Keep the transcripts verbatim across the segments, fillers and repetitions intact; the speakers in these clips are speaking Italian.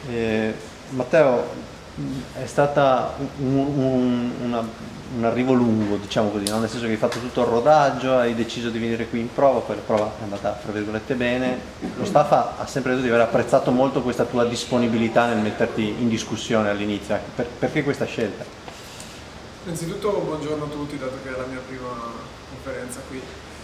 Eh, Matteo, è stata un, un- una- un arrivo lungo, diciamo così, no? Nel senso che hai fatto tutto il rodaggio, hai deciso di venire qui in prova, poi la prova è andata fra virgolette bene. Lo staff ha, ha sempre detto di aver apprezzato molto questa tua disponibilità nel metterti in discussione all'inizio. Ecco, per- perché questa scelta? Innanzitutto buongiorno a tutti, dato che è la mia prima conferenza qui.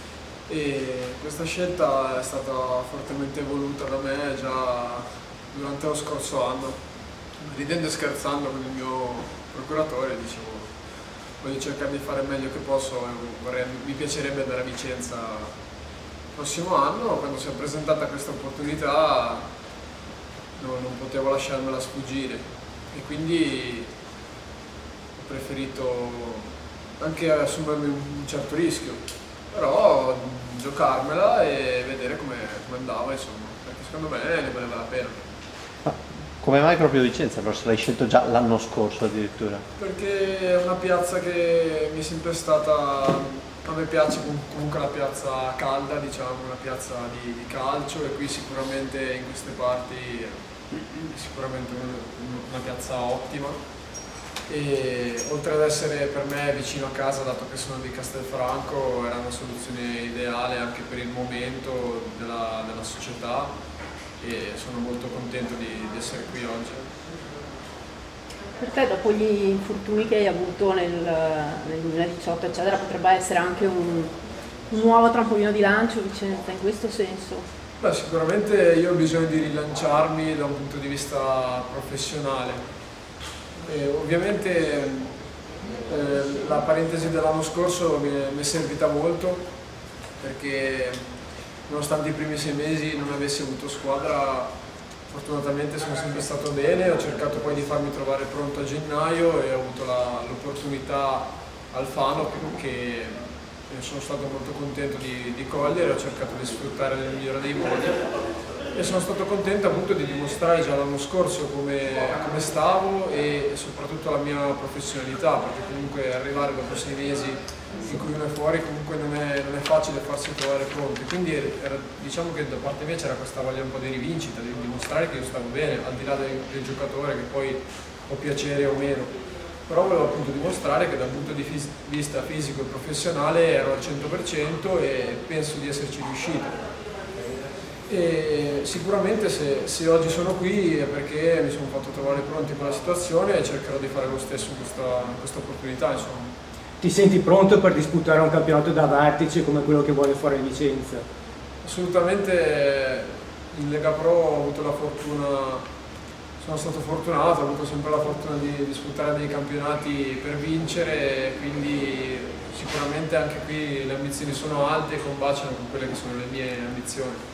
E questa scelta è stata fortemente voluta da me già durante lo scorso anno. Ridendo e scherzando con il mio procuratore, dicevo, voglio cercare di fare il meglio che posso e vorrei, mi piacerebbe andare a Vicenza il prossimo anno. Quando si è presentata questa opportunità no, non potevo lasciarmela sfuggire e quindi ho preferito anche assumermi un certo rischio, però giocarmela e vedere come andava, insomma, perché secondo me ne valeva la pena. Ma come mai proprio Vicenza? Forse l'hai scelto già l'anno scorso addirittura. Perché è una piazza che mi è sempre stata, a me piace comunque la piazza calda, diciamo, una piazza di, di calcio, e qui sicuramente in queste parti è sicuramente una piazza ottima. E oltre ad essere per me vicino a casa, dato che sono di Castelfranco, era una soluzione ideale anche per il momento della, della società, e sono molto contento di, di essere qui oggi. Per te, dopo gli infortuni che hai avuto nel, nel duemiladiciotto eccetera, potrebbe essere anche un, un nuovo trampolino di lancio Vicenza in questo senso? Beh, sicuramente io ho bisogno di rilanciarmi da un punto di vista professionale. E ovviamente eh, la parentesi dell'anno scorso mi è, mi è servita molto, perché nonostante i primi sei mesi non avessi avuto squadra, fortunatamente sono sempre stato bene. Ho cercato poi di farmi trovare pronto a gennaio e ho avuto l'opportunità al Fano che sono stato molto contento di, di cogliere, ho cercato di sfruttare nel migliore dei modi e sono stato contento appunto di dimostrare già l'anno scorso come, come stavo e soprattutto la mia professionalità, perché comunque arrivare dopo sei mesi in cui uno è fuori comunque non è, non è facile farsi trovare pronti, quindi era, diciamo che da parte mia c'era questa voglia un po' di rivincita, di dimostrare che io stavo bene, al di là del, del giocatore che poi ho piacere o meno, però volevo appunto dimostrare che dal punto di fis vista fisico e professionale ero al cento per cento e penso di esserci riuscito. E sicuramente se, se oggi sono qui è perché mi sono fatto trovare pronti con la situazione e cercherò di fare lo stesso in questa, in questa opportunità, insomma. Ti senti pronto per disputare un campionato da vertice come quello che vuole fare Vicenza? Assolutamente. In Lega Pro ho avuto la fortuna, sono stato fortunato, ho avuto sempre la fortuna di disputare dei campionati per vincere, quindi sicuramente anche qui le ambizioni sono alte e combaciano con quelle che sono le mie ambizioni.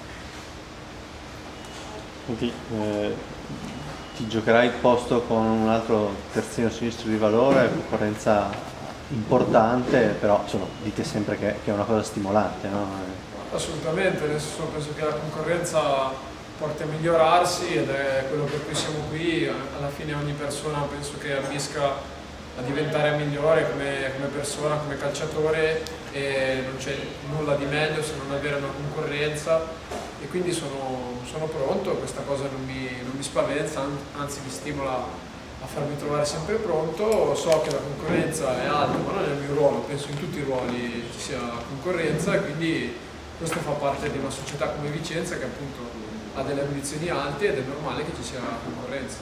Quindi, eh, ti giocherai il posto con un altro terzino sinistro di valore, concorrenza importante, però insomma, dite sempre che, che è una cosa stimolante, no? Assolutamente, adesso penso che la concorrenza porti a migliorarsi ed è quello per cui siamo qui. Alla fine ogni persona penso che ambisca a diventare migliore come, come persona, come calciatore, e non c'è nulla di meglio se non avere una concorrenza, e quindi sono, sono pronto. Questa cosa non mi, non mi spaventa, anzi mi stimola a farmi trovare sempre pronto. So che la concorrenza è alta, ma non è il mio ruolo, penso in tutti i ruoli ci sia concorrenza, e quindi questo fa parte di una società come Vicenza che appunto ha delle ambizioni alte ed è normale che ci sia concorrenza.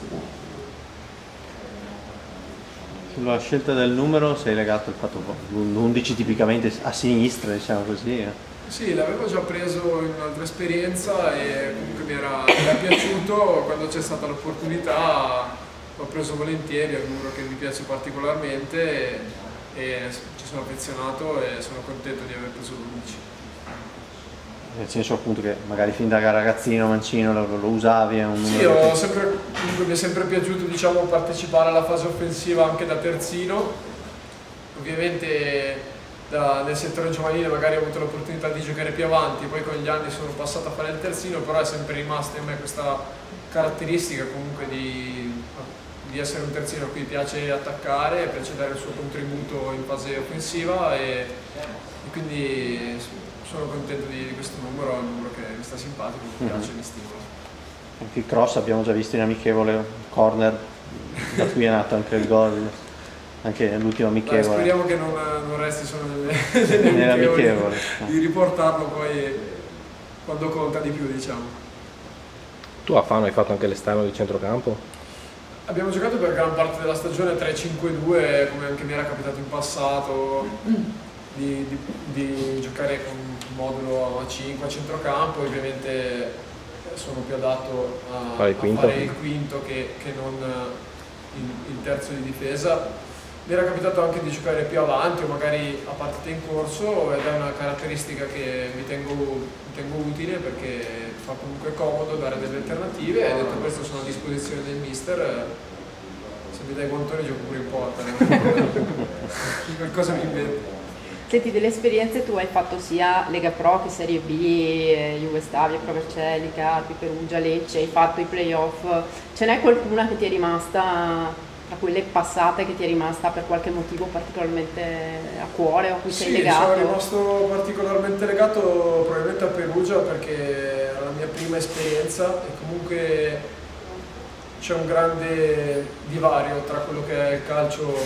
Sulla scelta del numero sei legato al fatto che l'undici tipicamente a sinistra, diciamo così. Eh. Sì, l'avevo già preso in un'altra esperienza e comunque mi era, mi era piaciuto. Quando c'è stata l'opportunità l'ho preso volentieri, è un numero che mi piace particolarmente e, e ci sono affezionato e sono contento di aver preso l'undici. Nel senso appunto che magari fin da ragazzino, mancino, lo, lo usavi, è un numero. Sì, ho che... sempre, comunque mi è sempre piaciuto, diciamo, partecipare alla fase offensiva anche da terzino. Ovviamente da, nel settore giovanile magari ho avuto l'opportunità di giocare più avanti, poi con gli anni sono passato a fare il terzino, però è sempre rimasta in me questa caratteristica comunque di, di essere un terzino a cui piace attaccare, piace dare il suo contributo in fase offensiva, e, e quindi sono contento di, di questo numero, è un numero che mi sta simpatico, mi piace, mm-hmm. mi stimola. Anche il cross abbiamo già visto in amichevole, corner, da cui è nato anche il gol, anche nell'ultimo amichevole. Dai, speriamo che non, non resti solo nelle, nelle amichevoli, di riportarlo poi quando conta di più, diciamo. Tu a Fano hai fatto anche l'esterno di centrocampo? Abbiamo giocato per gran parte della stagione tre cinque due, come anche mi era capitato in passato, di, di, di giocare con un modulo a cinque a centrocampo. Ovviamente sono più adatto a fare il quinto, a fare il quinto che, che non il, il terzo di difesa. Mi era capitato anche di giocare più avanti o magari a partita in corso, ed è una caratteristica che mi tengo, mi tengo utile perché fa comunque comodo dare delle alternative, e detto questo sono a disposizione del mister. Se mi dai guantone gioco pure in porta, qualcosa mi invento. Senti, delle esperienze tu hai fatto sia Lega Pro che Serie B, Jugoslavia, Pro Vercelli, Carpi, Perugia, Lecce, hai fatto i playoff. Ce n'è qualcuna che ti è rimasta, tra quelle passate, che ti è rimasta per qualche motivo particolarmente a cuore o a cui sì, sei legato? Sono rimasto particolarmente legato probabilmente a Perugia perché era la mia prima esperienza e comunque c'è un grande divario tra quello che è il calcio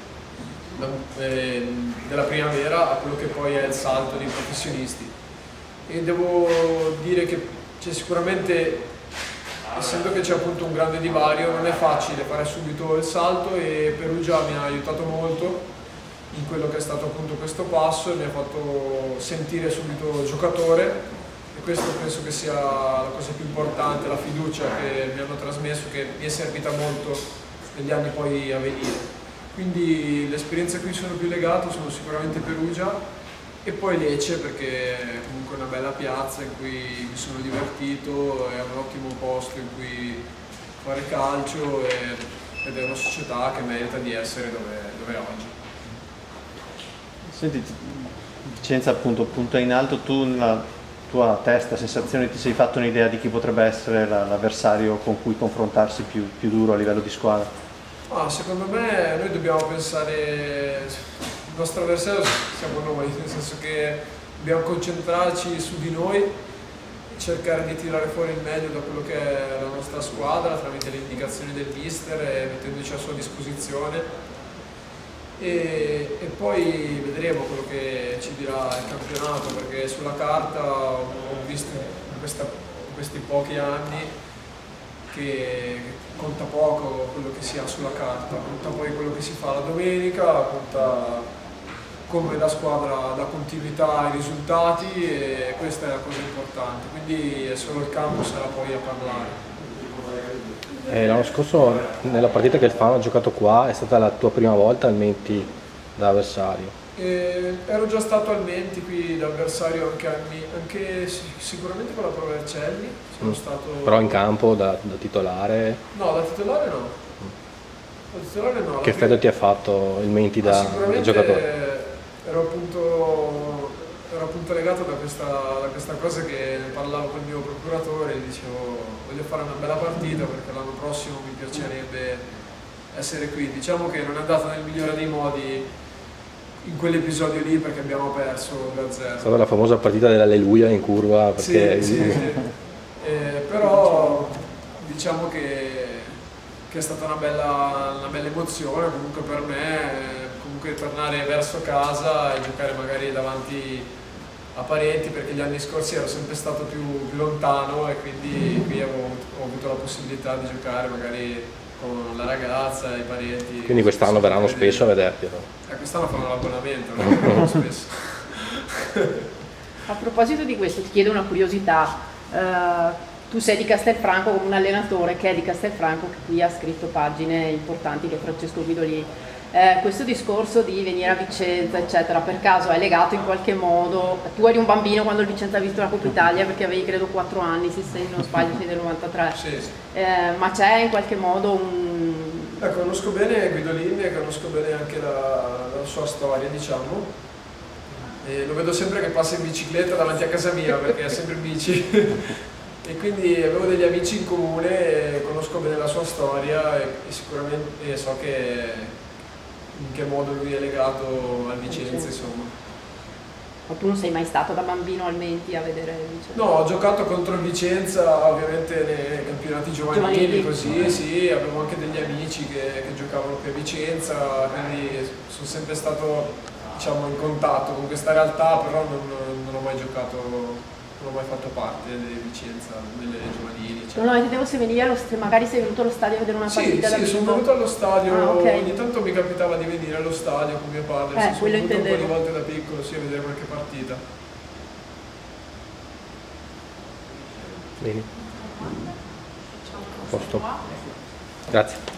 della primavera a quello che poi è il salto dei professionisti, e devo dire che c'è sicuramente, essendo che c'è appunto un grande divario, non è facile fare subito il salto, e Perugia mi ha aiutato molto in quello che è stato appunto questo passo e mi ha fatto sentire subito giocatore, e questo penso che sia la cosa più importante, la fiducia che mi hanno trasmesso, che mi è servita molto negli anni poi a venire. Quindi le esperienze a cui sono più legato sono sicuramente Perugia e poi Lecce, perché è comunque una bella piazza in cui mi sono divertito, è un ottimo posto in cui fare calcio e, ed è una società che merita di essere dove, dove è oggi. Senti, Vicenza appunto punta in alto, tu nella tua testa, sensazione, ti sei fatto un'idea di chi potrebbe essere l'avversario con cui confrontarsi più, più duro a livello di squadra? Ah, secondo me noi dobbiamo pensare, il nostro avversario siamo noi, nel senso che dobbiamo concentrarci su di noi, cercare di tirare fuori il meglio da quello che è la nostra squadra tramite le indicazioni del mister e mettendoci a sua disposizione, e, e poi vedremo quello che ci dirà il campionato, perché sulla carta ho visto in, questa, in questi pochi anni che conta poco quello che si ha sulla carta, conta poi quello che si fa la domenica, conta come la squadra dà continuità ai risultati, e questa è la cosa importante, quindi è solo il campo sarà poi a parlare. Eh, l'anno scorso nella partita che il Fano ha giocato qua è stata la tua prima volta al Menti da avversario? Eh, ero già stato al Menti qui da avversario anche anni, anche sicuramente con la Pro Vercelli, sono mm. stato... Però in campo da, da titolare? No, da titolare no. Da titolare no. Che effetto ti ha fatto il Menti da, da giocatore? Ero appunto, ero appunto legato da questa, da questa cosa che parlavo con il mio procuratore e dicevo voglio fare una bella partita perché l'anno prossimo mi piacerebbe essere qui. Diciamo che non è andata nel migliore dei modi in quell'episodio lì perché abbiamo perso due a zero. È stata la famosa partita dell'Alleluia in curva. Perché... Sì, sì, sì. Eh, però diciamo che, che è stata una bella, una bella emozione comunque per me. Comunque tornare verso casa e giocare magari davanti a parenti, perché gli anni scorsi ero sempre stato più, più lontano e quindi qui avevo, ho avuto la possibilità di giocare magari con la ragazza, i parenti. Quindi quest'anno verranno spesso a vederti? No? Eh, quest'anno fanno l'abbonamento, non verranno spesso. A proposito di questo ti chiedo una curiosità, uh, tu sei di Castelfranco come un allenatore che è di Castelfranco, che qui ha scritto pagine importanti, che è Francesco Guidolini. Eh, questo discorso di venire a Vicenza eccetera per caso è legato in qualche modo, tu eri un bambino quando il Vicenza ha visto la Coppa Italia perché avevi credo quattro anni, se non sbaglio sei del novantatré, sì, sì. Eh, ma c'è in qualche modo un... Eh, conosco bene Guidolini e conosco bene anche la, la sua storia, diciamo, e lo vedo sempre che passa in bicicletta davanti a casa mia perché è sempre in bici e quindi avevo degli amici in comune, conosco bene la sua storia e, e sicuramente e so che in che modo lui è legato al Vicenza, insomma. O tu non sei mai stato da bambino al Menti a vedere Vicenza? No, ho giocato contro il Vicenza ovviamente nei campionati giovanili, Giovanili. così, sì, avevo anche degli amici che, che giocavano qui a Vicenza, quindi sono sempre stato, diciamo, in contatto con questa realtà, però non, non ho mai giocato, non ho mai fatto parte di Vicenza nelle giovanili. No, no, vedevo se venivi allo st- magari sei venuto allo stadio a vedere una Sì, partita da sì, sono vivo. venuto allo stadio, Ah, ok. ogni tanto mi capitava di venire allo stadio con mio padre, Eh, sì, sono quello venuto un po' di intendevo. volte da piccolo, sì, a vedere qualche partita. Bene. Posto. Grazie.